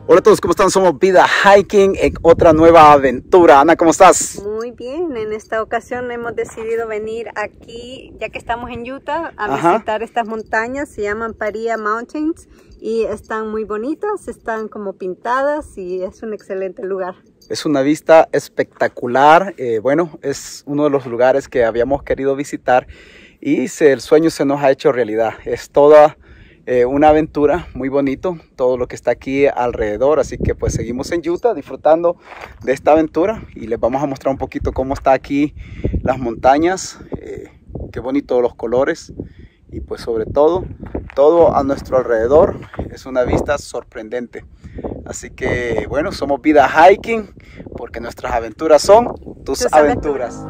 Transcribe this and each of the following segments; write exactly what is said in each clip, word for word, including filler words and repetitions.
Hola a todos, ¿cómo están? Somos Vida Hiking en otra nueva aventura. Ana, ¿cómo estás? Muy bien, en esta ocasión hemos decidido venir aquí, ya que estamos en Utah, a Ajá. visitar estas montañas. Se llaman Paria Mountains y están muy bonitas, están como pintadas y es un excelente lugar. Es una vista espectacular. Eh, bueno, es uno de los lugares que habíamos querido visitar y se, el sueño se nos ha hecho realidad. Es toda eh, una aventura, muy bonito, todo lo que está aquí alrededor. Así que pues seguimos en Utah disfrutando de esta aventura y les vamos a mostrar un poquito cómo está aquí las montañas. Eh, qué bonito los colores y pues sobre todo, todo a nuestro alrededor es una vista sorprendente. Así que bueno, somos Vida Hiking porque nuestras aventuras son tus, tus aventuras. aventuras.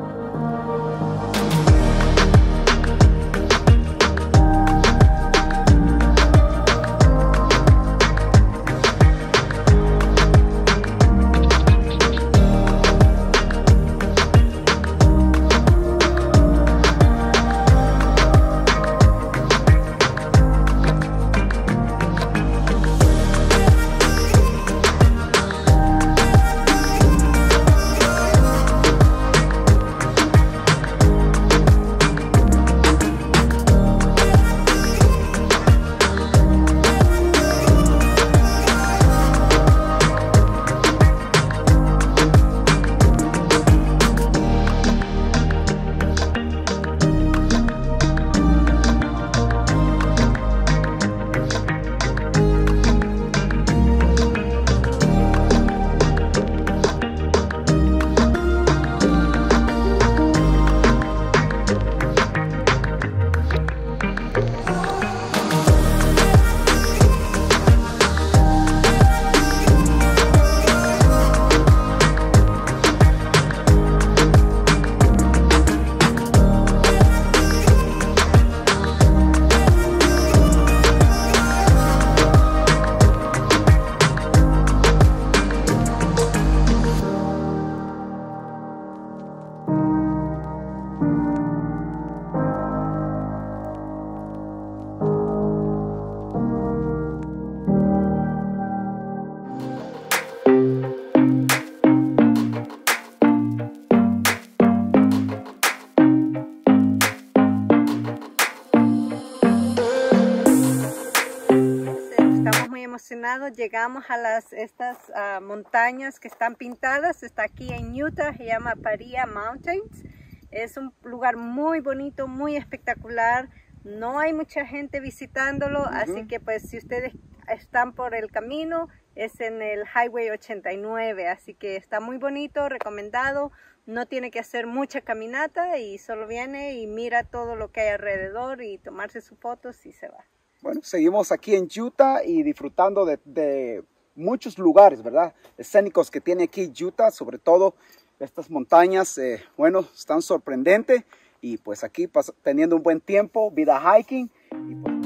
Llegamos a las, estas uh, montañas que están pintadas. Está aquí en Utah, se llama Paria Mountains. Es un lugar muy bonito, muy espectacular. No hay mucha gente visitándolo, uh-huh. Así que pues si ustedes están por el camino, es en el Highway ochenta y nueve, así que está muy bonito, recomendado. No tiene que hacer mucha caminata y solo viene y mira todo lo que hay alrededor y tomarse sus fotos y se va. Bueno, seguimos aquí en Utah y disfrutando de, de muchos lugares, ¿verdad? Escénicos que tiene aquí Utah, sobre todo estas montañas, eh, bueno, están sorprendentes. Y pues aquí teniendo un buen tiempo, Vida Hiking. Y pues...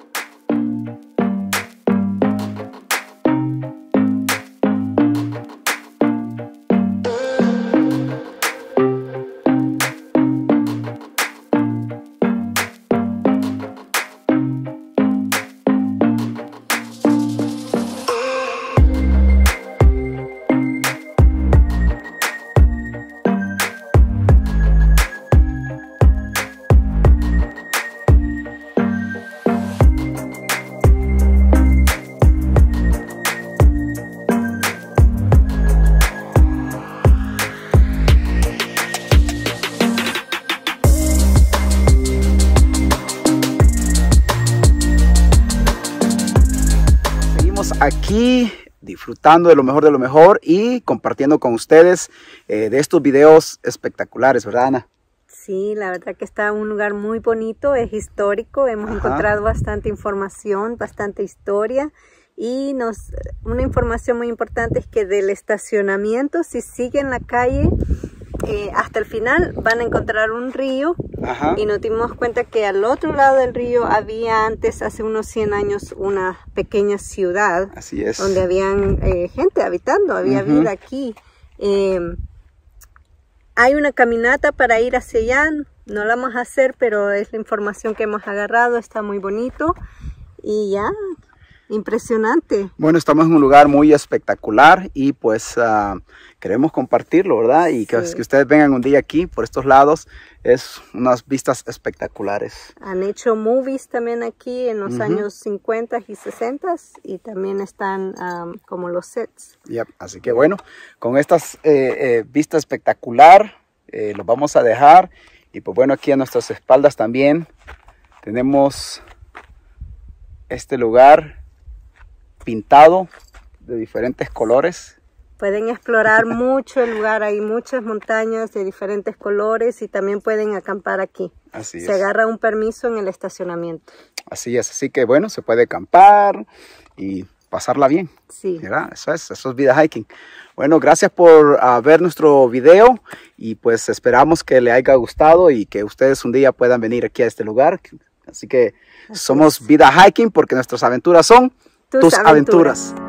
aquí disfrutando de lo mejor de lo mejor y compartiendo con ustedes eh, de estos videos espectaculares, ¿verdad, Ana? Sí, la verdad que está un lugar muy bonito, es histórico, hemos Ajá. encontrado bastante información, bastante historia y nos, una información muy importante es que del estacionamiento, si siguen la calle eh, hasta el final van a encontrar un río. Ajá. Y nos dimos cuenta que al otro lado del río había antes, hace unos cien años, una pequeña ciudad. Así es. Donde habían eh, gente habitando, había uh-huh. vida aquí. Eh, hay una caminata para ir hacia allá, no la vamos a hacer, pero es la información que hemos agarrado, está muy bonito. Y ya. Impresionante. Bueno, estamos en un lugar muy espectacular y pues uh, queremos compartirlo, ¿verdad? Y que, sí. que ustedes vengan un día aquí por estos lados, es unas vistas espectaculares. Han hecho movies también aquí en los uh-huh. años cincuenta y sesenta y también están um, como los sets. Yep. Así que bueno, con estas eh, eh, vistas espectacular, eh, los vamos a dejar. Y pues bueno, aquí a nuestras espaldas también tenemos este lugar pintado de diferentes colores. Pueden explorar mucho el lugar, hay muchas montañas de diferentes colores y también pueden acampar aquí. Así es. Se agarra un permiso en el estacionamiento. Así es, así que bueno, se puede acampar y pasarla bien. Sí. ¿Verdad? Eso es, eso es vida hiking. Bueno, gracias por uh, ver nuestro video y pues esperamos que le haya gustado y que ustedes un día puedan venir aquí a este lugar. Así que así somos es. Vida Hiking porque nuestras aventuras son tus, tus aventuras. aventuras.